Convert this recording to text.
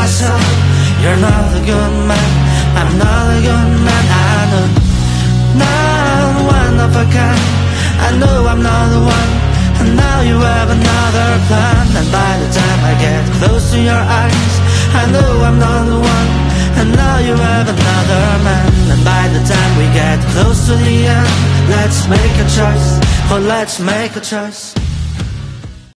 myself, you're not a good man, I'm not a good man. I know, not one of a kind, I know I'm not the one. And now you have another plan. And by the time I get close to your eyes, I know I'm not the one. And now you have another man. And by the time we get close to the end, let's make a choice. Oh, let's make a choice.